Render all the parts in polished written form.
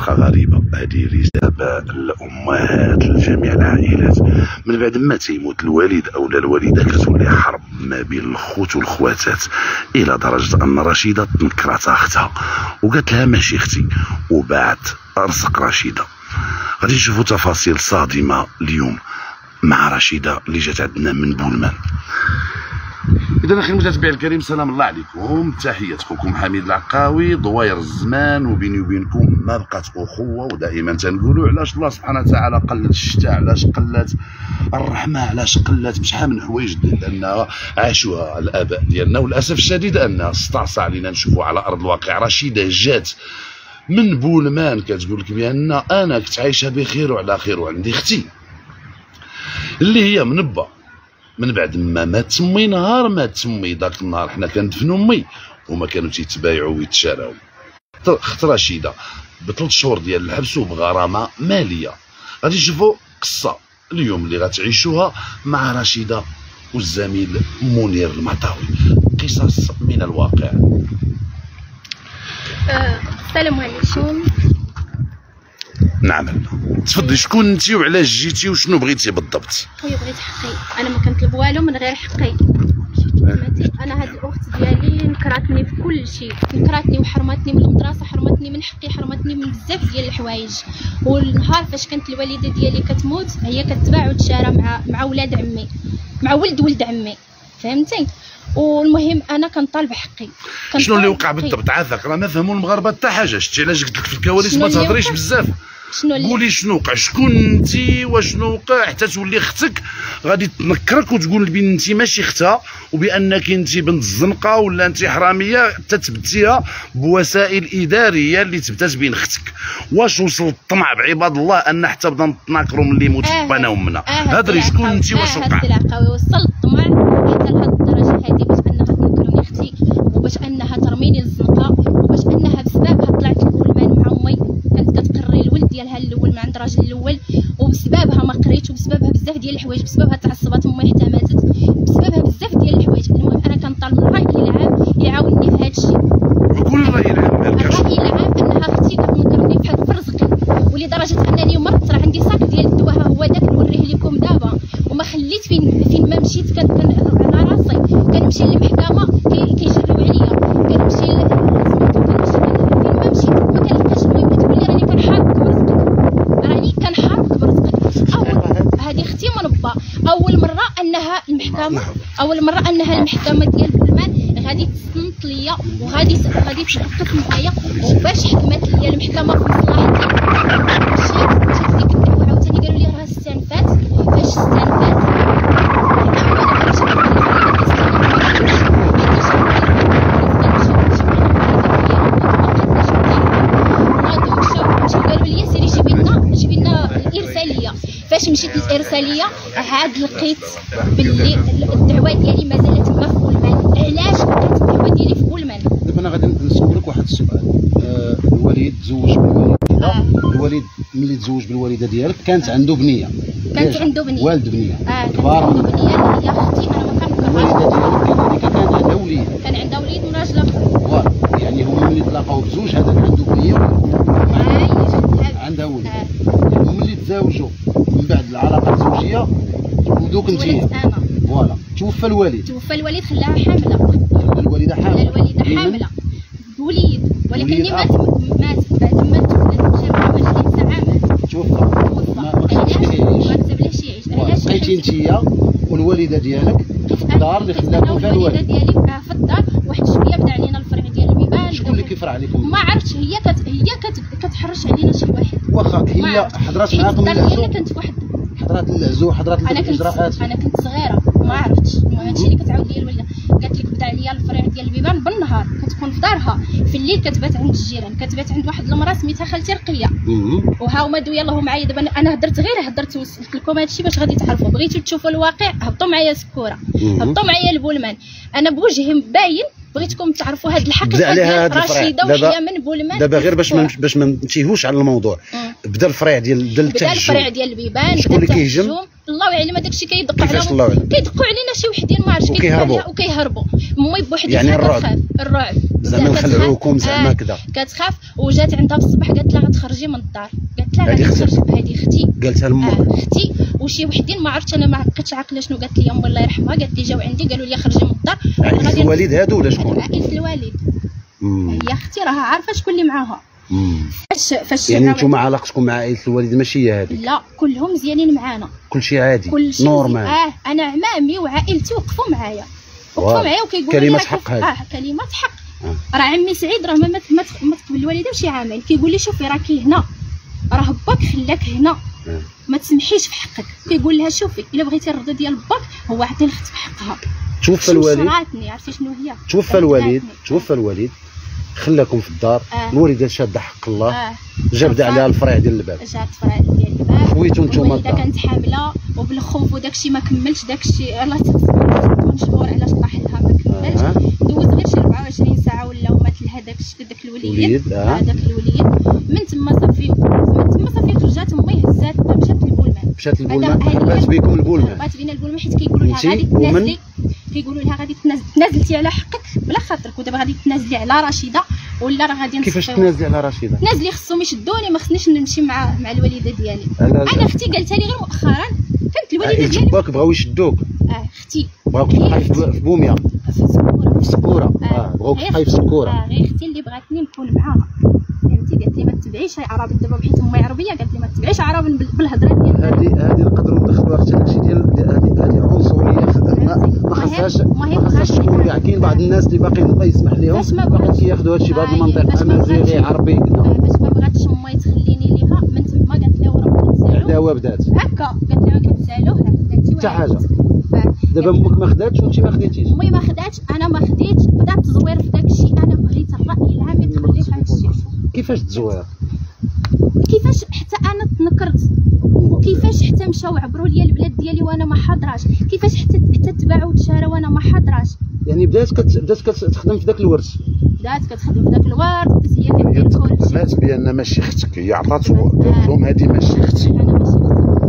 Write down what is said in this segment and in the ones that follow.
حلقة غريبة. هذه رسالة للأمهات لجميع العائلات. من بعد ما تيموت الوالد أو الوالدة كتولي حرب ما بين الخوت والخواتات، إلى درجة أن رشيدة تنكرات أختها وقالت لها ماشي أختي، وبعد رزق رشيدة. غادي نشوفوا تفاصيل صادمة اليوم مع رشيدة اللي جات عندنا من بولمان. إذا أخي المتابع الكريم، سلام الله عليكم، تحيات خوكم حميد العقاوي. ضواير الزمان وبيني وبينكم ما بقات أخوة، ودائما تنقولوا علاش الله سبحانه وتعالى قلت الشتاء، علاش قلت الرحمة، علاش قلت بشحال من حوايج لأن عاشوها الآباء ديالنا، وللأسف الشديد أن استعصى علينا نشوفوا على أرض الواقع. رشيدة جات من بولمان كتقول لك بأن أنا كنت عايشة بخير وعلى خير، وعندي أختي اللي هي منبه من بعد ما مات تمي. نهار مات تمي داك النهار حنا كندفنوا امي وما كانوا تيتبايعوا ويتشاراو. اخت رشيده ب3 شهور ديال الحبس وبغرامه ماليه. غادي نشوفوا قصه اليوم اللي غتعيشوها مع رشيده والزميل منير المطاوي، قصص من الواقع. السلام عليكم. نعم، تفضلي شكون انت وعلاش جيتي وشنو بغيتي بالضبط؟ خويا بغيت حقي، انا ما كنطلب والو من غير حقي. انا هاد الاخت ديالي نكراتني في كل شيء، نكراتني وحرمتني من المدرسه، حرمتني من حقي، حرمتني من بزاف ديال الحوايج. والنهار فاش كانت الوالده ديالي كتموت هي كتباع وتشارى مع ولاد عمي، مع ولد عمي، فهمتي؟ والمهم انا كنطالب حقي. شنو اللي وقع بالضبط؟ عافاك راه ما فهموا المغاربه حتى حاجه. شتي علاش قلت لك في الكواليس ما تهضريش بزاف؟ قولي شنو وقع، شكون انت وشنو وقع حتى تولي اختك غادي تنكرك وتقول بان انت ماشي اختها، وبانك انت بنت الزنقه ولا انت حراميه، تثبتيها بوسائل اداريه اللي تثبتات بين اختك. واش وصل الطمع بعباد الله ان حتى بدا نتناكروا ملي موت بانا ومنا؟ هضري شكون انت واش وقع؟ العقاوي وصل الطمع حتى لهاد الدرجه هذه، باش انها تنكرني اختي، وباش انها ترميني للزنقه، وباش انها بسببها طلعت لبولمان مع امي كانت كتقري الولد ديالها الاول من عند الراجل الاول، وبسببها ما قريتش، وبسببها بزاف ديال الحوايج، بسببها تعصبات امي حتى ماتت، بسببها بزاف ديال الحوايج. المهم انا كنطالب من الراي العام يعاونني في هذا الشيء. وكل الراي العام مالك؟ الراي العام انها اختي كتنكرني في رزقي، ولدرجه انني مرت راه عندي صاك ديال الدواء، ها هو داك نوريه لكم دابا، وما خليت فين ما مشيت على راسي. كنمشي للمحكمه كيجريو عليا، كنمشي فين ما مشيت ما كنلقاش. المهم كتقول لي راني كنحاربك برزقك، راني كنحاربك برزقك. هذه اختي منبه. اول مره انها المحكمه ديال بولمان غادي تصنت ليا وغادي تحقق معايا، وباش حكمت ليا المحكمه في مصلحتي مشيت ديك الدواء. عاوتاني قالوا لي راه استنفات. فاش استنفات قالوا لي سيري جيبي لنا الارساليه. فاش مشيت للارساليه عاد لقيت باللي الدعوه ديالي مازالت تما في بولمان. علاش بقات الدعوه ديالي في بولمان؟ دابا انا غادي نسولك واحد السؤال. الوليد تزوج بالوالده. الوليد ملي تزوج بالوالده ديالك كانت عنده بنيه؟ كانت عنده بنيه، والد بنيه كبار من بنيه هي اختي. انا ما كنكرهاش. الوالده ديالك كذلك كان عندها وليد؟ كان عندها وليد من راجل اخر. يعني هما ملي تلاقاو بزوج، هذاك عنده بنيه عندها وليد. يعني ملي تزاوجوا من بعد العلاقه الزوجيه ولدوك انت. انا فوالا. توفى الوالد خلاها حامله. الوالده حامله بوليد، ولكن مات بعد ما مشى مع 20 ساعه مات. توفى. ما كتبلهاش يعيش. علاش بقيتي انت والوالده ديالك في الدار اللي خلاكم فيها الوالد ديالي في الدار؟ واحد شويه بدا علينا الفرع ديال البيبان. شكون اللي كيفرع عليكم؟ ما عرفتش. هي كتحرش علينا شي واحد. واخا هي حضرات معاكم العزو؟ كنت في واحد حضرات العزو، حضرات الاجراءات. انا كنت صغيره ما عرفتش. المهم هادشي اللي كتعاود لي الوالده. قالت لك بدا عليا الفرع ديال البيبان بالنهار كتكون في دارها، في الليل كتبات عند الجيران، كتبات عند واحد المراه سميتها خالتي رقيه. وها هما دو يلاه معايا. دابا انا هضرت وصلت لكم هادشي باش غادي تعرفوا. بغيتو تشوفوا الواقع هبطوا معايا سكوره، هبطوا معايا لبولمان. انا بوجهي باين بغيتكم تعرفوا هاد الحقيقه بدا عليها ديال هاد الفرع. رشيده وحياه من بولمان. دابا غير باش ما نتيهوش على الموضوع. بدا الفرع ديال التهجم، بدا الفرع ديال البيبان، شكون اللي كيهجم؟ الله يعلم. هذاك الشيء كيدقوا عليهم، كيدقوا علينا شي وحدين ما عرفتش وكيهربوا. مي بوحدها يعني الرعب زعما نخلعوكم زعما كذا. كتخاف وجات عندها في الصباح قالت لها غتخرجي من الدار، قالت لها هذه اختي قالتها لامك اختي. وشي وحدين ما عرفتش انا ما عقلتش عاقله شنو قالت لي امي الله يرحمها. قالت لي جاو عندي قالوا لي خرجي من الدار. عائلة الوالد هادو ولا شكون؟ عائلة الوالد. هي اختي راها عارفه شكون اللي معاها. فاش يعني نتوما علاقتكم مع عائلة الوالد ماشي هي هذيك؟ لا كلهم مزيانين معانا، كلشي عادي كلشي نورمال. انا عمامي وعائلتي وقفوا معايا وكيقولوا كلمة حق هذه. كلمة حق. راه عمي سعيد راه ما تقبل الوالده بشي عامين، كيقول لي شوفي راكي هنا، راه باك خلاك هنا، ما تسمحيش في حقك. كيقول لها شوفي الا بغيتي الرضا ديال باك هو عطي الخت بحقها. توفى الوالد، عرفتي شنو هي؟ توفى الوالد خلاكم في الدار. الوالده شاده حق الله، جا بدا عليها الفرع ديال الباب، جات الفرع ديال الباب. خويتو نتوما الوالده كانت حامله وبالخوف وداكشي ما كملش داكشي. الله تكون شهور علاش طاح لها ما كملش. دوز غير شي 24 ساعه ولا مات لها داك الوليد. هذاك الوليد من تما صافي رجعت امي هزاتنا مشات للبولمان. بات بكم البولمان، بات بينا البولمان حيت كيقولوا لها غادي تنازلي، كيقولوا لها غادي تنازلتي على حقك بلا خاطرك، ودابا غادي تنازلي على رشيده ولا راه غادي كيفاش تنازلي على رشيده؟ نازلي خصهم يشدوني، ما خصنيش نمشي مع الوالده ديالي. انا اختي قالتها لي غير مؤخرا، كانت الوالده ديالي باك بغاو يشدوك. اختي بغاوك تبقاي في بوميه في سكوره. بغاوك تبقاي في سكوره. غير اختي اللي بغاتني نكون معاها، فهمتي. قالت لي ما تتبعيش عربي دابا بحيت امي عربيه، قالت لي ما تتبعيش عربي بالهضره ديال هذه نقدروا ندخلوها حتى داكشي ديال هذه عنصريه. ما خاصهاش تكون كاع. كاين بعض الناس اللي باقيين الله يسمح لهم باقيين كياخذوا هادشي بهذا المنطق امازيغي عربي كذا. باش ما بغاتش امي تخليني ليها من تما قالت لها وراه كتسالو العداوه بدات هكا. قالت لها كتسالوها حتى حاجه. دابا امك ما خداتش وانت ما خديتيش؟ امي ما خداتش، انا ما خديتش. بدات تزوير في داكشي. انا بغيت الراي العام يتخلي في هادشي. كيفاش تزوير؟ كيفاش حتى انا تنكرت، وكيفاش حتى مشاو عبروا لي البلاد ديالي وانا ما حاضراش، كيفاش حتى تباعوا وتشارى وانا ما حاضراش. يعني بدات كتخدم في ذاك الورث، بدات كتخدم في ذاك الورث، بس هي كدير كلشي. قالت بان ماشي اختك، هي عطاتو قالت لهم هذه ماشي اختي. انا ماشي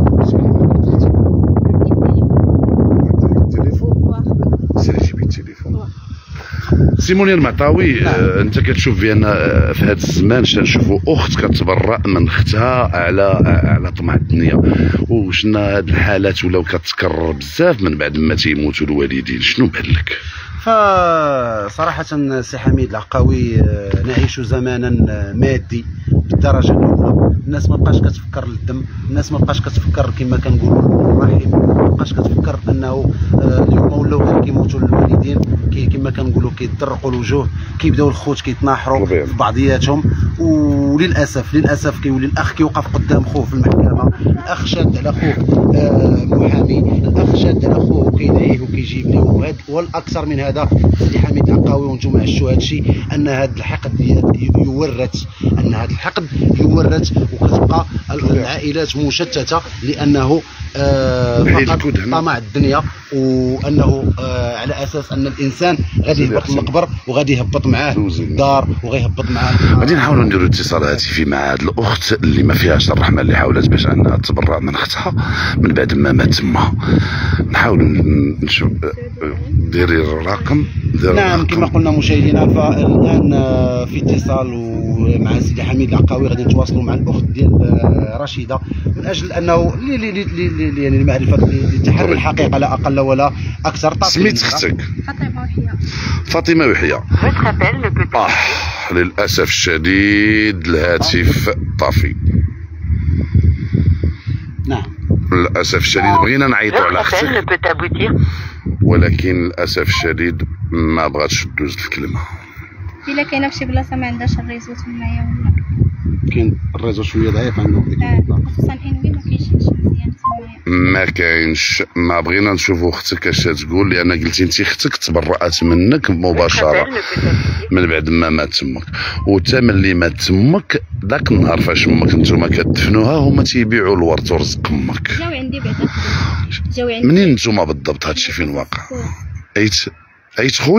التليفون سير جيبي التليفون. سي منير المعطاوي، انت كتشوف بان في هذا الزمان تنشوفوا اخت كتبرأ من اختها على طمع الدنيا، وشنا هاد الحالات ولاو كتكرر بزاف من بعد ما تيموتوا الوالدين. شنو بان لك؟ فصراحة سي حميد العقاوي نعيش زمانا مادي بالدرجة الأولى. الناس ما بقاش كتفكر للدم، الناس ما بقاش كتفكر كما كنقولوا الرحم، ما بقاش كتفكر أنه اليوم ولاو غير كيموتوا الوالدين كما كنقولوا كيتدرقوا الوجوه، كيبداو الخوت كيتناحروا في بعضياتهم. وللأسف كيولي الأخ كيوقف قدام خوه في المحكمة، الأخ شاد على خوه محامي، الأخ شاد على خوه وكيدعيه وكيجيب ليه. والأكثر من هذا سي حميد العقاوي وانتم عشتوا هذا الشيء، ان هذا الحقد يورث، وكتبقى العائلات مشتته لانه فقط طمع الدنيا، وانه على اساس ان الانسان غادي يهبط للقبر وغادي يهبط معاه الدار وغيهبط معاه. غادي نحاولوا نديروا اتصال هاتفي مع هذه الاخت اللي ما فيهاش الرحمه، اللي حاولت باش انها تبرأ من اختها من بعد ما مات تما. نحاولوا نشوف ديري الرقم. نعم كما قلنا مشاهدينا، فالان في اتصال مع سيدي حميد العقاوي. غادي نتواصلوا مع الاخت ديال رشيده من اجل انه يعني المعرفه لتحري الحقيقه لا اقل ولا اكثر. سميت اختك؟ فاطمه وحيه. للاسف الشديد الهاتف طافي. نعم للاسف الشديد بغينا نعيطوا على اختك، ولكن للاسف الشديد ما بغاتش تدوز الكلمه. الا كاينه فشي بلاصه ما عندهاش الريزو تمايا ولا كاين الريزو شويه ضعيف عندهم ديك البلاصه، خصوصا انوي ما كاينش مزيان تمايا. ما كاينش. ما بغينا نشوفوا اختك اش تقول، لان قلتي انت اختك تبرأت منك مباشره من بعد ما مات تمك، وتا ملي مات تمك ذاك النهار فاش امك نتوما كتدفنوها هما تيبيعوا الورث ورزق امك. جاو عندي بعدا، جاو عندي. منين نتوما بالضبط هادشي فين واقع؟ ايت خويا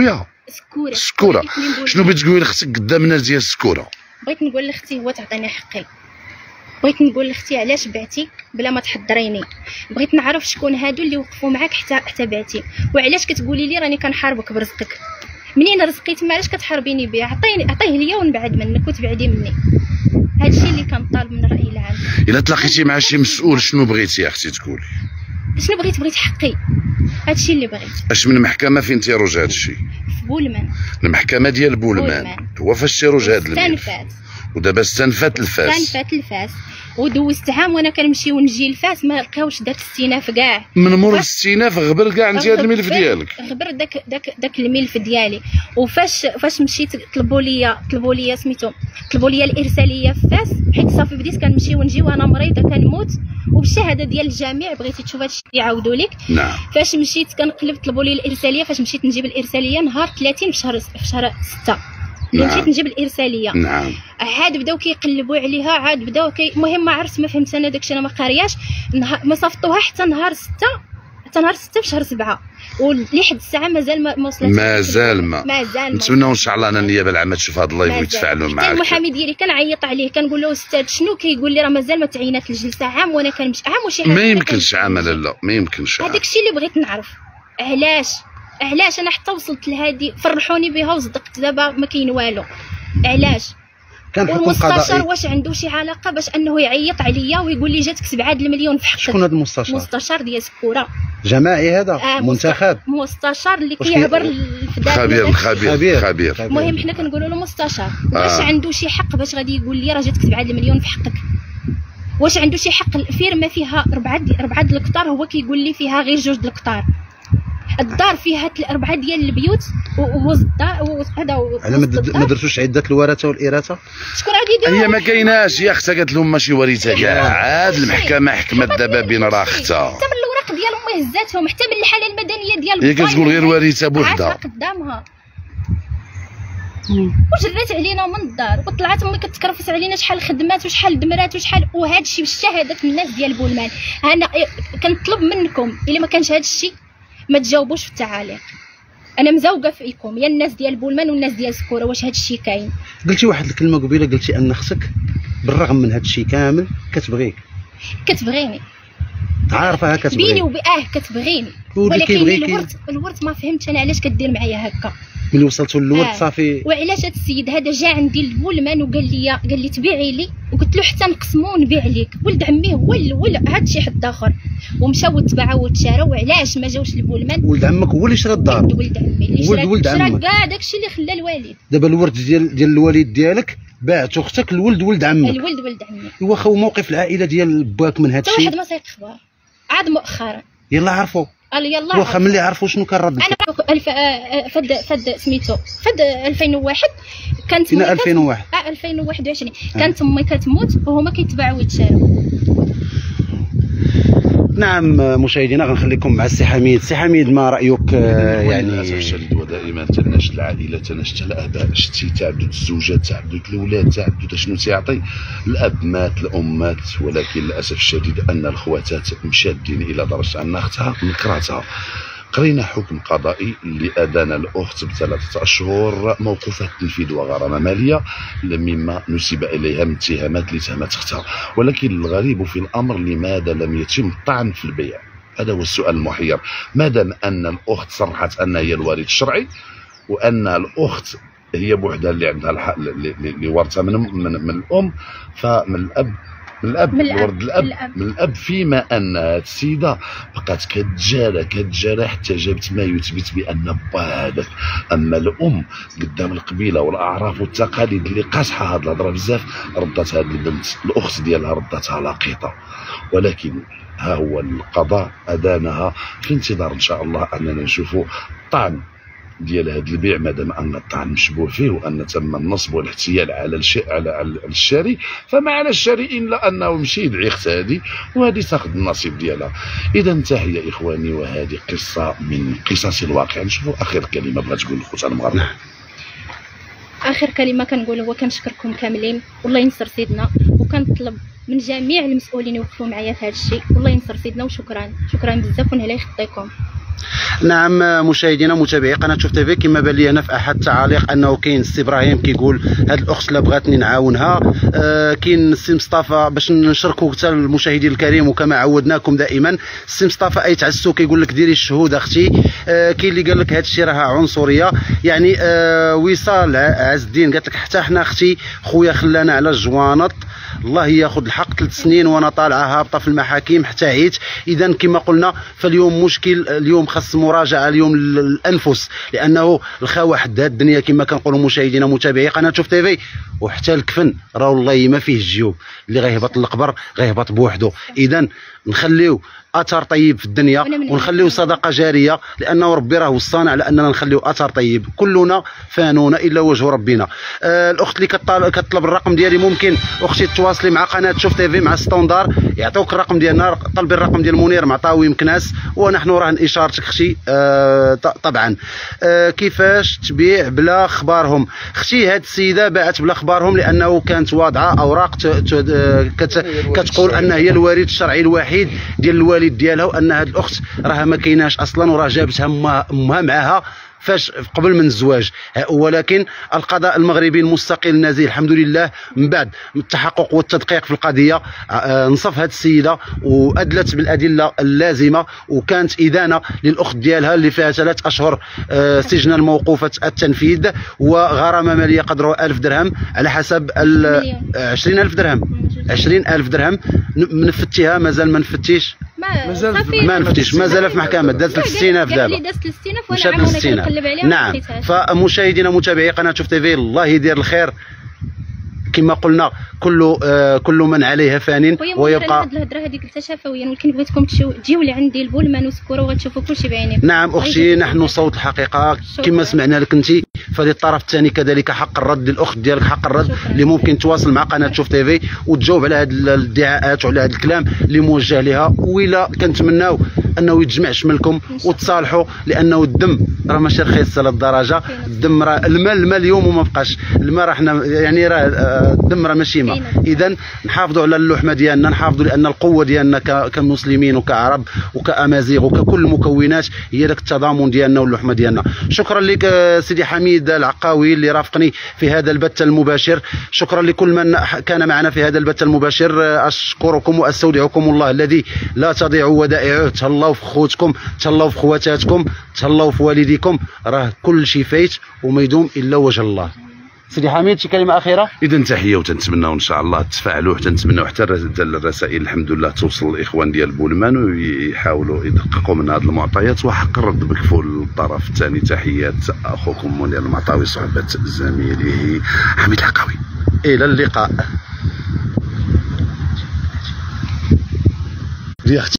السكوره. شنو بغيت تقولي لاختك قدام الناس ديال السكوره؟ بغيت نقول لاختي هو تعطيني حقي. بغيت نقول لاختي علاش بعتي بلا ما تحضريني. بغيت نعرف شكون هادو اللي وقفوا معاك حتى بعتي، وعلاش كتقولي لي راني كنحاربك برزقك. منين رزقي تما علاش كتحاربيني بيه؟ عطيه ليا ونبعد منك وتبعدي مني. هادشي اللي كنطالب من الراي العام. الا تلاقيتي مع شي مسؤول شنو بغيتي اختي تقولي؟ شنو بغيت حقي. هادشي اللي بغيت. اش من محكمه فين تيروج هادشي؟ في بولمان. المحكمه ديال بولمان هو فاش تيروج هاد الملف؟ ودابا استنفات الفاس ودوزت عام وانا كنمشي ونجي لفاس ما لقاوش داك الاستئناف كاع. من مور الاستئناف غبر كاع انت هذا الملف ديالك؟ غبر داك الملف ديالي. وفاش مشيت طلبوا لي سميتو طلبوا لي الارساليه في فاس، حيت صافي بديت كنمشي ونجي وانا مريضه كنموت، وبالشهاده ديال الجميع بغيتي تشوف هادشي يعاودوا لك. نعم. فاش مشيت كنقلب طلبوا لي الارساليه، فاش مشيت نجيب الارساليه نهار 30 في شهر 6 مشيت نجيب الارساليه. نعم. عاد بداو كيقلبوا عليها، عاد بداو المهم ما عرفت ما فهمت انا داكشي، انا ما قارياش. ما صيفطوها حتى نهار 6 في شهر 7 ولحد الساعه مازال ما وصلت. مازال نتمنوا ان شاء الله ان النيابه العامه تشوف هذا اللايف ويتفاعلوا معاك. حتى المحامي ديالي كنعيط عليه كنقول له استاذ شنو، كيقول لي راه مازال ما تعينات الجلسه. عام وانا كنمشي عام وشي حاجه. ما يمكنش عام. لا ما يمكنش. هذاك الشيء اللي بغيت نعرف علاش انا حتى وصلت لهادي فرحوني بها وصدقت دابا ما كاين والو. علاش؟ والمستشار واش عنده شي علاقه باش انه يعيط عليا ويقول لي جاتك 7 المليون في حقك؟ شكون هذا المستشار؟ مستشار ديال سكوره جماعي هذا. منتخب مستشار اللي كيعبر الفداء. خبير. المهم حنا كنقولوا له مستشار. واش عنده شي حق باش غادي يقول لي راه جاتك 7 المليون في حقك؟ واش عنده شي حق؟ الفيرما فيها 4 الكتار، هو كيقول لي فيها غير 2 الكتار. الدار فيها 4 ديال البيوت وهز الدار وهذا. على ما درتوش عده الورثه والإراثه؟ شكون غادي يدير؟ هي ما كايناش. هي اختها قالت لهم ماشي ورثه كاع. عاد المحكمه حكمت دابا بين راه اختها. حتى من الاوراق ديال امي هزاتهم، حتى من الحاله المدنيه ديال هي كتقول غير ورثه بوحدها قدامها. وجرات علينا من الدار وطلعت امي كتكرفس علينا شحال خدمات وشحال دمرات وهذا الشيء بالشهادات من الناس ديال بولمان. انا كنطلب منكم الا ما كانش هذا الشيء ما تجاوبوش في التعاليق. انا مزوقه فيكم يا الناس ديال بولمان والناس ديال سكوره. واش هذا الشيء كاين؟ قلتي واحد الكلمه قبيله، قلتي ان اختك بالرغم من هذا الشيء كامل كتبغيني. عارفه كتبغيني كتبغيني، ولكن الورث ما فهمتش انا علاش كدير معايا هكا. ملي وصلتوا للورث صافي. وعلاش هذا السيد هذا جا عندي لبولمان وقال لي تبيعي لي، وقلت له حتى نقسموا ونبيع ليك. ولد عميه هو هذا شي حد اخر، ومشاو وتباعوا وتشاراو. وعلاش ما جاوش لبولمان؟ ولد عمك هو اللي شرا الدار. ولد عمي اللي شرا كاع داكشي اللي خلى الوالد. دابا الورث ديال الوالد ديالك باعت اختك ولد عمك. ولد عمي. واخا موقف العائله ديال باك من هذا الشيء؟ حتى واحد ما سايق اخبار عاد مؤخرا. يلا عرفوا. يلا واخا ملي عرفوا شنو كان رد؟ انا فد سميتو فد 2001 كانت فينا 2021 كانت امي كتموت وهما كيتباعوا ويتشاروا. نعم مشاهدينا غنخليكم مع السي حميد. سي حميد ما رايك؟ يعني للاسف الشديد ودائما تناشد العائله، تناشد الاباء، شتي تعدد الزوجات، تعدد الاولاد، تعدد شنو تيعطي. الاب مات، الام مات، ولكن للاسف الشديد ان الخواتات مشادين الى درجه ان اختها نكرتها. قرينا حكم قضائي اللي ادان الاخت ب3 اشهر موقوفه التنفيذ وغرامه ماليه مما نسب اليها من اتهامات اللي تهمت اختها. ولكن الغريب في الامر لماذا لم يتم الطعن في البيع؟ هذا هو السؤال المحير. مادام ان الاخت صرحت ان هي الوارث الشرعي وان الاخت هي بوحدها اللي عندها الحق اللي ورثها من الام، فمن الاب من الاب فيما ان السيده بقات كتجارى حتى جابت ما يثبت بان با هذاك. اما الام قدام القبيله والاعراف والتقاليد اللي قاصحه هاد الهضره بزاف ردت هاد البنت الاخت ديالها ردتها لقيطه. ولكن ها هو القضاء ادانها في انتظار ان شاء الله اننا نشوفوا طعن ديال هذا البيع، مادام ان الطعن مشبوه فيه وان تم النصب والاحتيال على الشاري، فما على الشاري الا انه يمشي يدعي اخت هذه وهذه تاخذ النصيب ديالها. اذا انتهى يا اخواني، وهذه قصه من قصص الواقع. نشوفوا اخر كلمه بغات تقول الخوت المغاربه. اخر كلمه كنقول هو كنشكركم كاملين والله ينصر سيدنا، وكنطلب من جميع المسؤولين يوقفوا معايا في هذا الشيء والله ينصر سيدنا. وشكرا بزاف ونهلا يخطيكم. نعم مشاهدينا متابعي قناه شوف تيفي، كما بان لي هنا في احد التعاليق انه كاين السي ابراهيم كيقول هاد الاخت لا بغاتني نعاونها، كاين السي مصطفى باش نشركوا حتى المشاهدين الكريم وكما عودناكم دائما. السي مصطفى اي تعسو كيقول لك ديري الشهود اختي، كاين اللي قال لك هاد الشيء راه عنصريه يعني. وصال عز الدين قالت لك حتى حنا اختي خويا خلانا على الجوانط، الله ياخذ الحق 3 سنين وانا طالعه هابطه في المحاكم حتى عيت. اذا كما قلنا فاليوم مشكل، اليوم خاص مراجعه اليوم للانفس، لانه الخاوه حد هاد الدنيا كما كنقولوا مشاهدينا متابعي قناه شوف تيفي. وحتى الكفن راه والله ما فيه الجيوب، اللي غيهبط للقبر غيهبط بوحده. اذا نخليو اثر طيب في الدنيا ونخليو صدقه جاريه، لانه ربي راه وصانا على اننا نخليو اثر طيب. كلنا فانون الا وجه ربنا. الاخت اللي كتطلب الرقم ديالي ممكن اختي تواصلي مع قناه شوف تيفي مع ستوندار يعطوك الرقم ديالنا. طلبي الرقم ديال منير معطاوي مكناس ونحن راهن اشارتك اختي. طبعا كيفاش تبيع بلا اخبارهم؟ اختي هاد السيده باعت بلا اخبارهم لانه كانت واضعه اوراق كتقول ان هي الوارث الشرعي الوحيد ديال الوالد ديالها، وان هاد الاخت راها ما كايناش اصلا وراه جابتها امها معاها فاش قبل من الزواج. ولكن القضاء المغربي المستقل النزيه الحمد لله من بعد التحقق والتدقيق في القضيه نصف هذه السيده وادلت بالادله اللازمه، وكانت ادانه للاخت ديالها اللي فيها 3 اشهر سجنا الموقوفه التنفيذ وغرامه ماليه قدرها 1000 درهم على حسب 20000 درهم. 20000 درهم منفتيها مازال ما نفتيش، ما نفتيش مازال في محكمه. دازت 60000 دابا، مشات ل 60000. نعم. فمشاهدينا متابعي قناه شوف تيفي الله يدير الخير. كما قلنا كل من عليها فان ويبقى. هاد الهضره هذيك قلتها شفويا، ولكن بغيتكم تجيو لعندي البولمان وسكوروا وغتشوفوا كلشي بعينيكم. نعم اختي، نحن صوت الحقيقه كما سمعنا لك انت. فللطرف الثاني كذلك حق الرد، للاخت ديالك حق الرد اللي ممكن تواصل مع قناه شوف تيفي وتجاوب على هذه الادعاءات وعلى هذا الكلام اللي موجه لها. وإلا كنتمناو انه يتجمع شملكم وتصالحوا، لانه الدم راه ماشي رخيص للدرجه. الدم راه الماء اليوم وما بقاش الماء، راه حنا يعني راه الدم راه ماشي ماء. اذا نحافظوا على اللحمه ديالنا، نحافظوا لان القوه ديالنا كمسلمين وكعرب وكامازيغ وككل المكونات هي داك التضامن ديالنا واللحمه ديالنا. شكرا لك سيدي حميد العقاوي اللي رافقني في هذا البث المباشر. شكرا لكل من كان معنا في هذا البث المباشر. اشكركم واستودعكم الله الذي لا تضيع ودائعه. تهلاو في خوتكم، تهلاو في خواتاتكم، تهلاو في والديكم، راه كل شيء فايت وما يدوم الا وجه الله. سيدي حميد شي كلمه اخيره؟ اذا تحيه وتنتمناو ان شاء الله تفاعلوا، تنتمناو حتى الرسائل الحمد لله توصل للاخوان ديال بولمان ويحاولوا يدققوا من هذه المعطيات، وحق الرد بكفول الطرف الثاني. تحيات اخوكم منير المعطاوي صحبه زميله حميد العقاوي. الى اللقاء.